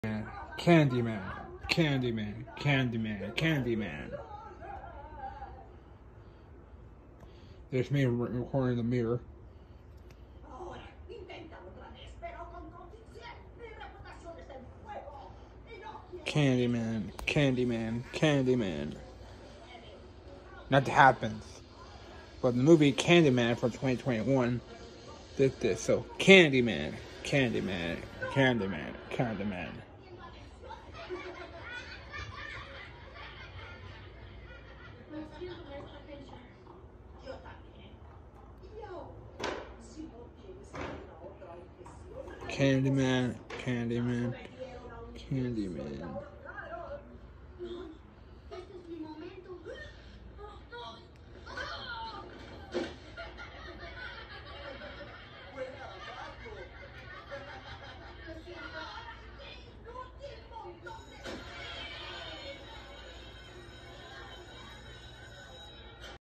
CandyMan, CandyMan, CandyMan, CandyMan. There's me recording the mirror. CandyMan, CandyMan, CandyMan. Nothing happens. But the movie CandyMan from 2021 did this. So CandyMan, CandyMan, CandyMan, CandyMan. CandyMan, CandyMan, CandyMan.